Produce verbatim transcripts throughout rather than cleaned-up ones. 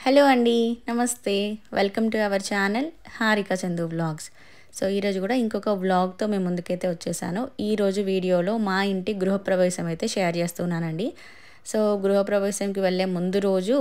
Hello అండి, నమస్తే. Welcome to our channel Harika Chandu vlogs. So ఈరోజు కూడా ఇంకొక వ్లాగ్తో మేము ముందుకైతే వచ్చేసాను. ఈరోజు వీడియోలో మా ఇంటి గృహప్రవేశం అయితే షేర్ చేస్తున్నానండి. సో గృహప్రవేశంకి వెళ్ళే ముందు రోజు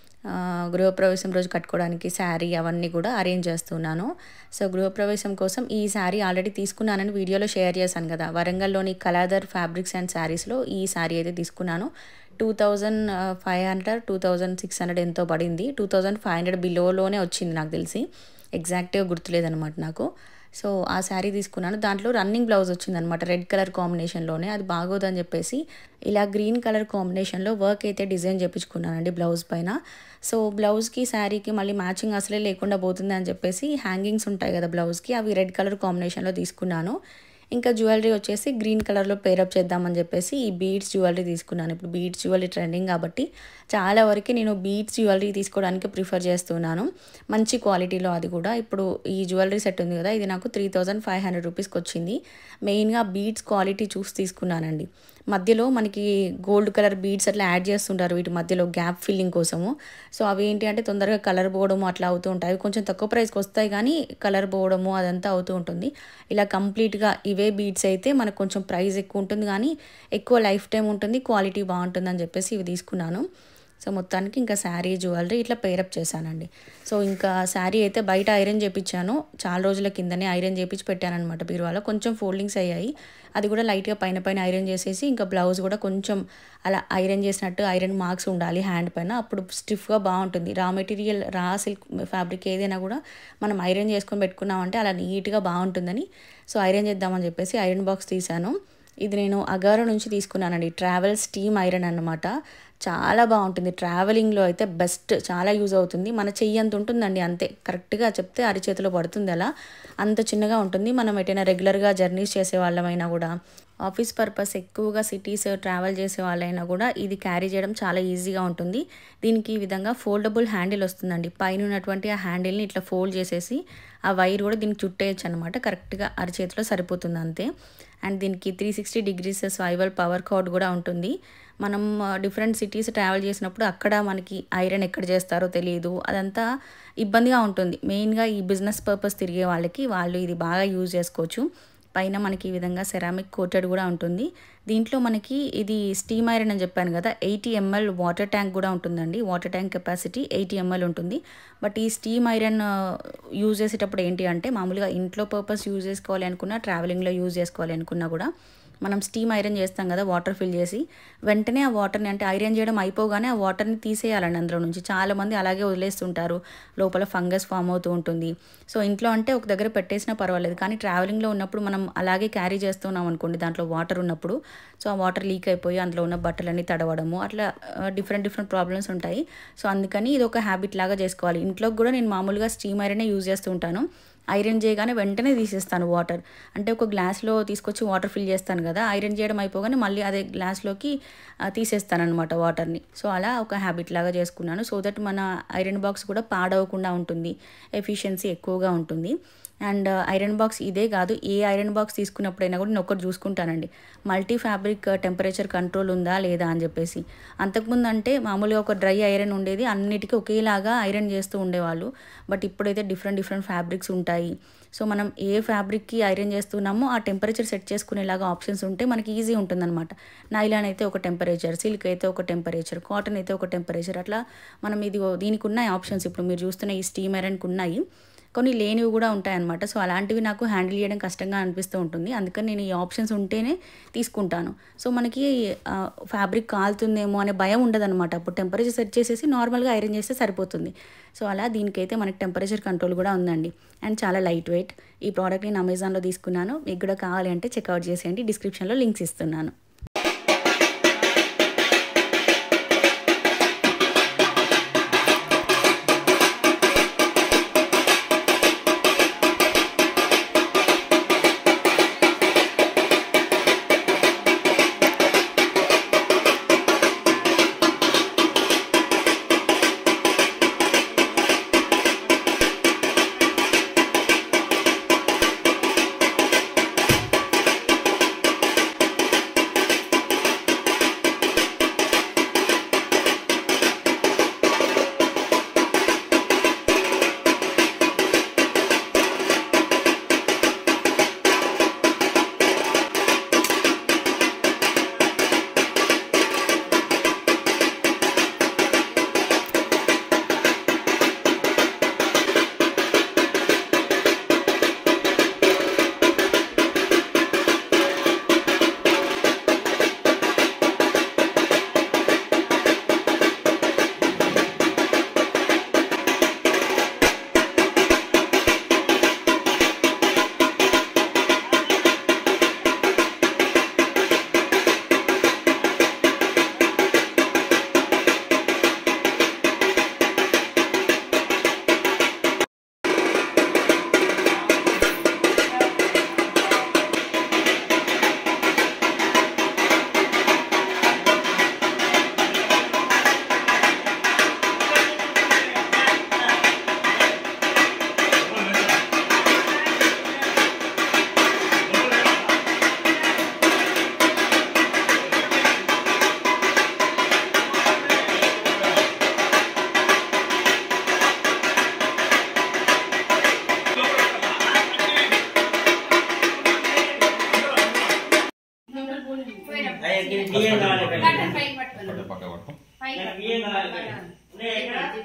గృహప్రవేశం రోజు కట్టుకోవడానికి శారీ అవన్నీ కూడా అరేంజ్ చేస్తున్నాను. సో గృహప్రవేశం కోసం ఈ శారీ ఆల్రెడీ తీసుకున్నానని వీడియోలో షేర్ చేశాను కదా. వరంగల్లోని కలాదర్ ఫ్యాబ్రిక్స్ అండ్ శారీస్లో ఈ శారీ అయితే తీసుకున్నాను. Two thousand five hundred two thousand six hundred ఎంతో పడింది. టూ థౌజండ్ ఫైవ్ హండ్రెడ్ బిలోలోనే వచ్చింది నాకు తెలిసి, ఎగ్జాక్ట్గా గుర్తులేదనమాట నాకు. సో ఆ శారీ తీసుకున్నాను. దాంట్లో రన్నింగ్ బ్లౌజ్ వచ్చిందనమాట, రెడ్ కలర్ కాంబినేషన్లోనే. అది బాగోదని చెప్పేసి ఇలా గ్రీన్ కలర్ కాంబినేషన్లో వర్క్ అయితే డిజైన్ చేయించుకున్నానండి బ్లౌజ్ పైన. సో బ్లౌజ్కి శారీకి మళ్ళీ మ్యాచింగ్ అసలే లేకుండా పోతుంది అని చెప్పేసి హ్యాంగింగ్స్ ఉంటాయి కదా బ్లౌజ్కి, అవి రెడ్ కలర్ కాంబినేషన్లో తీసుకున్నాను. ఇంకా జ్యువెలరీ వచ్చేసి గ్రీన్ కలర్లో పేరప్ చేద్దామని చెప్పేసి ఈ బీడ్స్ జ్యువెలరీ తీసుకున్నాను. ఇప్పుడు బీడ్స్ జ్యువెలరీ ట్రెండింగ్ కాబట్టి చాలా వరకు నేను బీడ్స్ జ్యువెలరీ తీసుకోవడానికి ప్రిఫర్ చేస్తున్నాను, మంచి క్వాలిటీలో. అది కూడా ఇప్పుడు ఈ జ్యువెలరీ సెట్ ఉంది కదా, ఇది నాకు త్రీ థౌజండ్ ఫైవ్ హండ్రెడ్ రూపీస్కి వచ్చింది. మెయిన్గా బీడ్స్ క్వాలిటీ చూసి తీసుకున్నానండి. మధ్యలో మనకి గోల్డ్ కలర్ బీడ్స్ అట్లా యాడ్ చేస్తుంటారు వీటి మధ్యలో గ్యాప్ ఫిల్లింగ్ కోసము. సో అవి ఏంటి అంటే తొందరగా కలర్ పోవడము అట్లా అవుతూ ఉంటాయి. కొంచెం తక్కువ ప్రైస్కి వస్తాయి కానీ కలర్ పోవడము అదంతా అవుతూ ఉంటుంది. ఇలా కంప్లీట్గా ఇవే బీడ్స్ అయితే మనకు కొంచెం ప్రైస్ ఎక్కువ ఉంటుంది కానీ ఎక్కువ లైఫ్ టైం ఉంటుంది, క్వాలిటీ బాగుంటుంది అని చెప్పేసి ఇవి తీసుకున్నాను. సో మొత్తానికి ఇంకా శారీ జ్యువెలరీ ఇట్లా పేరప్ చేశానండి. సో ఇంకా శారీ అయితే బయట ఐరన్ చేయించాను, చాలా రోజుల కిందనే ఐరన్ చేయించి పెట్టాను అనమాట బీరువాలో. కొంచెం ఫోల్డింగ్స్ అయ్యాయి, అది కూడా లైట్గా పైన పైన ఐరన్ చేసేసి ఇంకా బ్లౌజ్ కూడా కొంచెం అలా ఐరన్ చేసినట్టు ఐరన్ మార్క్స్ ఉండాలి హ్యాండ్ పైన, అప్పుడు స్టిఫ్గా బాగుంటుంది. Raw material raw silk fabric ఏదైనా కూడా మనం ఐరన్ చేసుకొని పెట్టుకున్నామంటే అలా నీట్గా బాగుంటుందని సో ఐరన్ చేద్దామని చెప్పేసి ఐరన్ బాక్స్ తీశాను. ఇది నేను అగారో నుంచి తీసుకున్నానండి, ట్రావెల్ స్టీమ్ ఐరన్ అన్నమాట. చాలా బాగుంటుంది, ట్రావెలింగ్లో అయితే బెస్ట్, చాలా యూజ్ అవుతుంది. మన చెయ్యి అంత ఉంటుందండి, అంతే కరెక్ట్గా చెప్తే అరిచేతిలో పడుతుంది, అలా అంత చిన్నగా ఉంటుంది. మనం ఎటైనా రెగ్యులర్గా జర్నీస్ చేసే వాళ్ళమైనా కూడా, ఆఫీస్ పర్పస్ ఎక్కువగా సిటీస్ ట్రావెల్ చేసే వాళ్ళైనా కూడా ఇది క్యారీ చేయడం చాలా ఈజీగా ఉంటుంది. దీనికి ఈ విధంగా ఫోల్డబుల్ హ్యాండిల్ వస్తుందండి. పైన ఉన్నటువంటి ఆ హ్యాండిల్ని ఇట్లా ఫోల్డ్ చేసేసి ఆ వైర్ కూడా దీనికి చుట్టేయచ్చు అనమాట, కరెక్ట్గా అరిచేతిలో సరిపోతుంది అంతే. అండ్ దీనికి three sixty degrees swivel power cord కూడా ఉంటుంది. మనం డిఫరెంట్ సిటీస్ ట్రావెల్ చేసినప్పుడు అక్కడ మనకి ఐరన్ ఎక్కడ చేస్తారో తెలియదు, అదంతా ఇబ్బందిగా ఉంటుంది. మెయిన్గా ఈ బిజినెస్ పర్పస్ తిరిగే వాళ్ళకి వాళ్ళు ఇది బాగా యూజ్ చేసుకోవచ్చు. పైన మనకి ఈ విధంగా సెరామిక్ కోటెడ్ కూడా ఉంటుంది. దీంట్లో మనకి ఇది స్టీమ్ ఐరన్ అని చెప్పాను కదా, ఎయిటీ ఎంఎల్ వాటర్ ట్యాంక్ కూడా ఉంటుందండి. Water tank capacity eighty ML ఉంటుంది. బట్ ఈ స్టీమ్ ఐరన్ యూజ్ చేసేటప్పుడు ఏంటి అంటే మామూలుగా ఇంట్లో పర్పస్ యూజ్ చేసుకోవాలి అనుకున్నా, ట్రావెలింగ్లో యూజ్ చేసుకోవాలి అనుకున్నా కూడా మనం స్టీమ్ ఐరన్ చేస్తాం కదా వాటర్ ఫిల్ చేసి, వెంటనే ఆ వాటర్ని అంటే ఐరన్ చేయడం అయిపోగానే ఆ వాటర్ని తీసేయాలండి అందులో నుంచి. చాలామంది అలాగే వదిలేస్తుంటారు, లోపల ఫంగస్ ఫామ్ అవుతూ ఉంటుంది. సో ఇంట్లో అంటే ఒక దగ్గర పెట్టేసినా పర్వాలేదు, కానీ ట్రావెలింగ్లో ఉన్నప్పుడు మనం అలాగే క్యారీ చేస్తున్నాం అనుకోండి దాంట్లో వాటర్ ఉన్నప్పుడు, సో ఆ వాటర్ లీక్ అయిపోయి అందులో ఉన్న బట్టలన్నీ తడవడము అట్లా డిఫరెంట్ డిఫరెంట్ ప్రాబ్లమ్స్ ఉంటాయి. సో అందుకని ఇది ఒక హ్యాబిట్ లాగా చేసుకోవాలి. ఇంట్లోకి కూడా నేను మామూలుగా స్టీమ్ ఐరనే యూజ్ చేస్తూ ఉంటాను. ఐరన్ చేయగానే వెంటనే తీసేస్తాను వాటర్, అంటే ఒక గ్లాస్లో తీసుకొచ్చి వాటర్ ఫిల్ చేస్తాను కదా, ఐరన్ చేయడం అయిపోగానే మళ్ళీ అదే గ్లాస్లోకి తీసేస్తాను అనమాట వాటర్ని. సో అలా ఒక హ్యాబిట్ లాగా చేసుకున్నాను, సో దట్ మన ఐరన్ బాక్స్ కూడా పాడవకుండా ఉంటుంది, ఎఫిషియన్సీ ఎక్కువగా ఉంటుంది. అండ్ ఐరన్ బాక్స్ ఇదే కాదు, ఏ ఐరన్ బాక్స్ తీసుకున్నప్పుడైనా కూడా నేను ఒకటి చూసుకుంటానండి, మల్టీ ఫ్యాబ్రిక్ టెంపరేచర్ కంట్రోల్ ఉందా లేదా అని చెప్పేసి. అంతకుముందు అంటే మామూలుగా ఒక డ్రై ఐరన్ ఉండేది, అన్నిటికీ ఒకేలాగా ఐరన్ చేస్తూ ఉండేవాళ్ళు. బట్ ఇప్పుడైతే డిఫరెంట్ డిఫరెంట్ ఫ్యాబ్రిక్స్ ఉంటాయి. సో మనం ఏ ఫ్యాబ్రిక్కి ఐరన్ చేస్తున్నామో ఆ టెంపరేచర్ సెట్ చేసుకునేలాగా ఆప్షన్స్ ఉంటే మనకి ఈజీ ఉంటుందన్నమాట. నైలాన్ అయితే ఒక టెంపరేచర్, సిల్క్ అయితే ఒక టెంపరేచర్, కాటన్ అయితే ఒక టెంపరేచర్, అట్లా మనం ఇది దీనికి ఉన్నాయి ఆప్షన్స్. ఇప్పుడు మీరు చూస్తున్న ఈ స్టీమ్ ఐరన్కి ఉన్నాయి, కొన్ని లేనివి కూడా ఉంటాయన్నమాట. సో అలాంటివి నాకు హ్యాండిల్ చేయడం కష్టంగా అనిపిస్తూ ఉంటుంది, అందుకని నేను ఈ ఆప్షన్స్ ఉంటేనే తీసుకుంటాను. సో మనకి ఫ్యాబ్రిక్ కాలుతుందేమో అనే భయం ఉండదన్నమాట. అప్పుడు టెంపరేచర్ సెట్ చేసేసి నార్మల్గా ఐరన్ చేస్తే సరిపోతుంది. సో అలా దీనికైతే మనకి టెంపరేచర్ కంట్రోల్ కూడా ఉందండి. అండ్ చాలా లైట్ వెయిట్. ఈ ప్రోడక్ట్ నేను అమెజాన్లో తీసుకున్నాను, మీకు కూడా కావాలి అంటే చెక్అవుట్ చేసేయండి, డిస్క్రిప్షన్లో లింక్స్ ఇస్తున్నాను.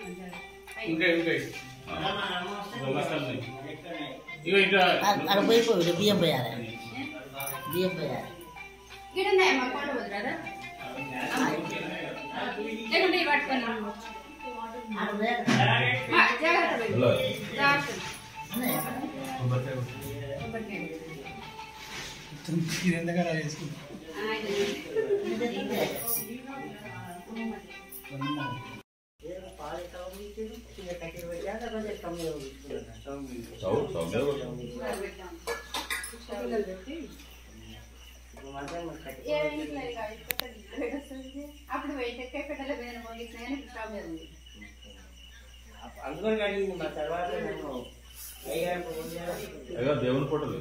ఇంకా ఇంకా ఇగో ఇట్లా అక్కడ పోయిపోయి బియ్యం పోయాలి బియ్యం పోయాలి అప్పుడు వెయిట్ పెట్టలే అందుకని అడిగింది మా తర్వాత దేవుని ఫోటోలు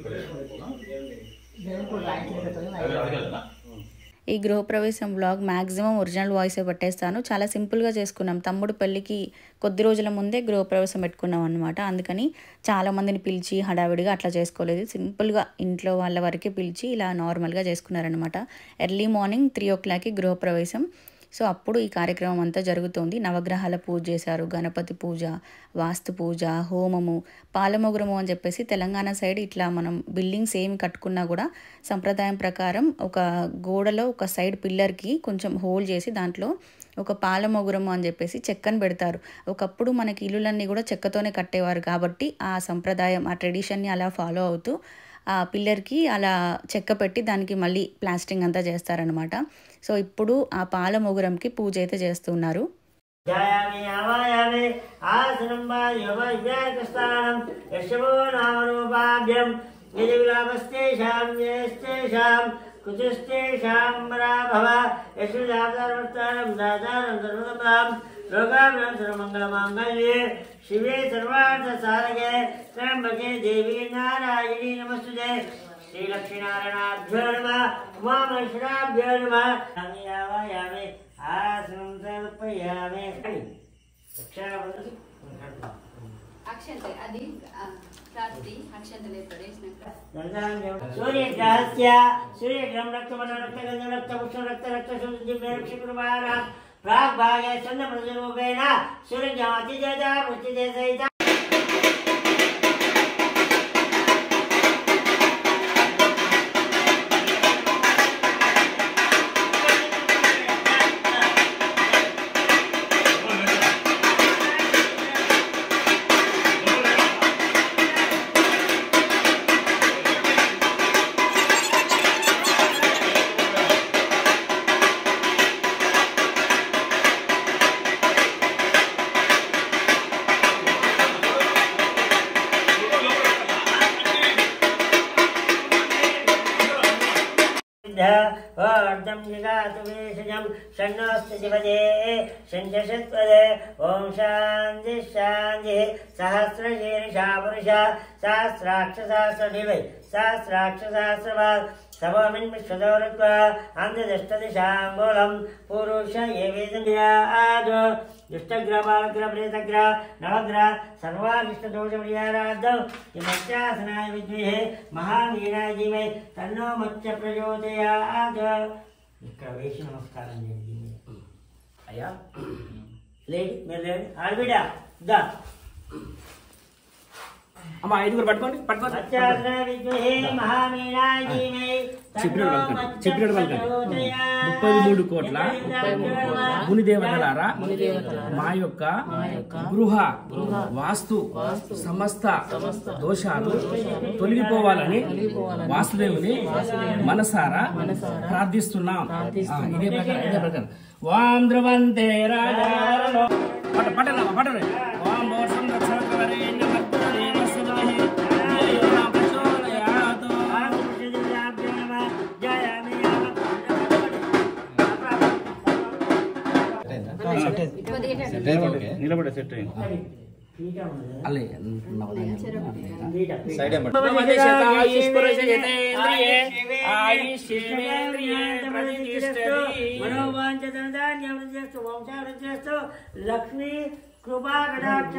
ఈ గృహప్రవేశం వ్లాగ్ మ్యాక్సిమం ఒరిజినల్ వాయిసే పెట్టేస్తాను. చాలా సింపుల్గా చేసుకున్నాం. తమ్ముడు పెళ్ళికి కొద్ది రోజుల ముందే గృహప్రవేశం పెట్టుకున్నాం అనమాట. అందుకని చాలామందిని పిలిచి హడావిడిగా అట్లా చేసుకోలేదు. సింపుల్గా ఇంట్లో వాళ్ళ వరకే పిలిచి ఇలా నార్మల్గా చేసుకున్నారనమాట. ఎర్లీ మార్నింగ్ త్రీ ఓ క్లాక్కి గృహప్రవేశం. సో అప్పుడు ఈ కార్యక్రమం అంతా జరుగుతుంది. నవగ్రహాల పూజ చేశారు, గణపతి పూజ, వాస్తు పూజ, హోమము, పాలమోగ్రము అని చెప్పేసి తెలంగాణ సైడ్ ఇట్లా మనం బిల్డింగ్స్ ఏమి కట్టుకున్నా కూడా సంప్రదాయం ప్రకారం ఒక గోడలో ఒక సైడ్ పిల్లర్కి కొంచెం హోల్ చేసి దాంట్లో ఒక పాలమోగురము అని చెప్పేసి చెక్కను పెడతారు. ఒకప్పుడు మనకి ఇల్లులన్నీ కూడా చెక్కతోనే కట్టేవారు కాబట్టి ఆ సంప్రదాయం ఆ ట్రెడిషన్ని అలా ఫాలో అవుతూ ఆ పిల్లర్కి అలా చెక్క పెట్టి దానికి మళ్ళీ ప్లాస్టింగ్ అంతా చేస్తారనమాట. సో ఇప్పుడు ఆ పాలమోగురంకి పూజ అయితే చేస్తున్నారు. लोकाभिराम शिवे सर्वार्थ सारगे त्र्यंबके देवी नारायणी नमस्तुते श्री लक्ष्मी नारायणाभ्यो नमः उमामहेश्वराभ्यो नमः यामे आसनं समर्पयामि अक्षंते అది రాత్రి అక్షంతలే పడేసినాక सूर्यग्रहस्य सूर्यग्रहं रक्तवर्णं रक्तगन्धं रक्तपुष्पं रक्त रक्तशुद्धिर्क्षिकुर्वाण प्राग्भागे चन्द्रप्रतिरूपेण सूर्यज्ञातिदेवता वृत्तिदेवता वार्धं जगातु वेशजं षण्णोऽस्तिपदे षण्डशत्पदे ॐ शान्ति शान्तिः सहस्रशीर्षा पुरुषा सहस्राक्ष सहस्रदिवै सहस्राक्ष सहस्रभाग् समोमिन् विश्वदौरत्वा अन्धदष्टदिशाङ्गोलं पुरुष एवेदन्यादो दुष्टग्रह बालग्रह प्रेतग्रह नवग्रह सर्वानिष्टदोषपरिहारार्थं मत्स्यासनाय विद्महे महावीराय धीमहि तन्नो मत्स्य प्रचोदयात् ఇక్కడ వేసి నమస్కారం చేయండి అయ్యా లేడీ మీరు లేండి ఆడబిడ్డ దా అమ్మ ఐదుగురు పట్టుకోండి పట్టుకోండి చెప్పినట్టు పలకండి ముప్పై మూడు కోట్ల ముని దేవతలారా మా యొక్క గృహ వాస్తు సమస్త దోషాలు తొలగిపోవాలని వాసుదేవుని మనసారా ప్రార్థిస్తున్నాం. ఇదే ప్రకారం ఇదే ప్రకారం వాం ధ్రువంతే రాజా పట పటన పటన వాం బోసం దక్షిణకవరే నిలబడే సెట్ లక్ష్మీ కృపా కటాక్ష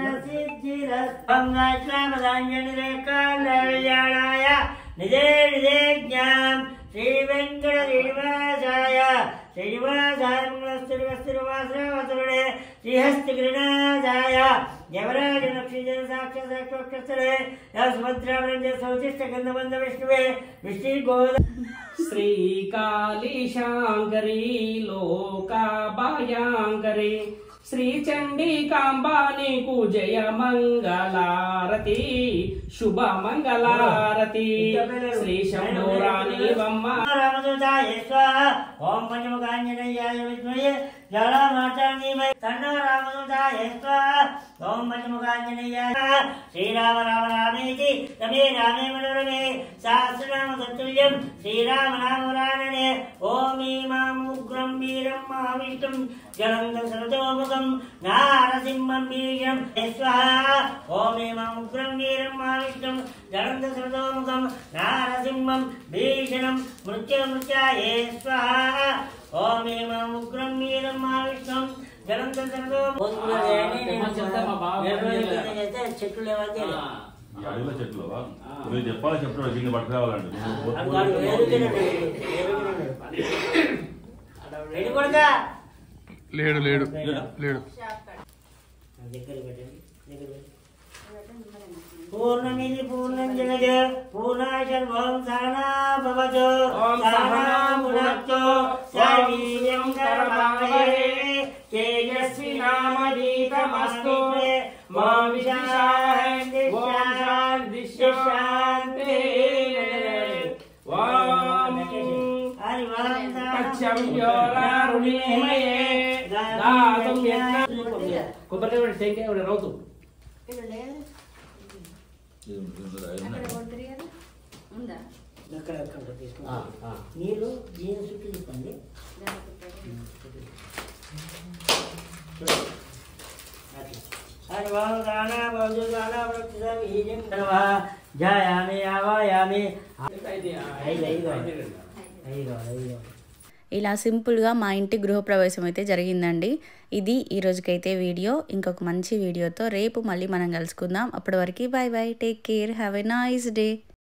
సిద్ధిరస్తంగాయ నిజే నిజే జ్ఞానం శ్రీ వెంకట శ్రీనివాసాయ శ్రీనివాసాయ మంగళస్థిరవస్థిరవాసరావతుడే శ్రీహస్తిగిరినాథాయ దేవరాజ నక్షజన సాక్ష సాక్షోక్షరే సుభద్రావృంజ సౌచిష్ట గంధబంధ విష్ణువే విష్ణు గోద శ్రీకాళీ శాంకరీ లోకాభయాంకరీ శ్రీ చండికాంబా నీకు జయ మంగళారతి శుభ మంగళారతి శ్రీ శంభోరాణి వమ్మ రామదూతాయ స్వాహ ఓం పంచముఖాంజనేయాయ విద్మహే జలమాతాంగీమై తన్నో రామదూతాయ స్వాహ ఓం పంచముఖాంజనేయాయ శ్రీరామ రామ రామేతి రమే రామే మనోరమే సహస్రనామ తత్తుల్యం శ్రీరామ నామ వరాననే ఓం ఈమాం ఉగ్రం వీరం మహావిష్ణుం జలంగం సరతోముఖం నారసింహం బీజం స్వాహ ఓం ఈమాం ఉగ్రం వీరం మహావిష్ణుం జలంగం సరతోముఖం నారసింహం భీషణం మృత్యుమృత్యాయ స్వాహ ఓం ఈమాం ఉగ్రం వీరం మహావిష్ణుం జలంగం సరతోముఖం చెట్లు లేవాలి అడవిలో చెట్లు మీరు చెప్పాలి చెప్తాడు దీన్ని పట్టుకురావాలండి లేడు లేడు లేడు పూర్ణమిది పూర్ణం జనజ పూర్ణాశర్వం సహనా భవతు సహనా భునక్తు సర్వీర్యం కరవావహై తేజస్వినామధీతమస్తు మా విద్విషావహై ఓం శాంతి శాంతి ఓం తచ్చంయోరారుణీమయే దాతుం యజ్ఞ కొబ్బరికాయ టెంకాయ రౌతు ఉందా నీళ్ళు దీని చుట్టూ చెప్పండి జయామి ఆవాయామి ఇలా సింపుల్గా మా ఇంటి గృహప్రవేశం అయితే జరిగిందండి. ఇది ఈ రోజుకైతే వీడియో. ఇంకొక మంచి వీడియోతో రేపు మళ్ళీ మనం కలుసుకుందాం. అప్పటి వరకు bye bye, take care, have a nice day.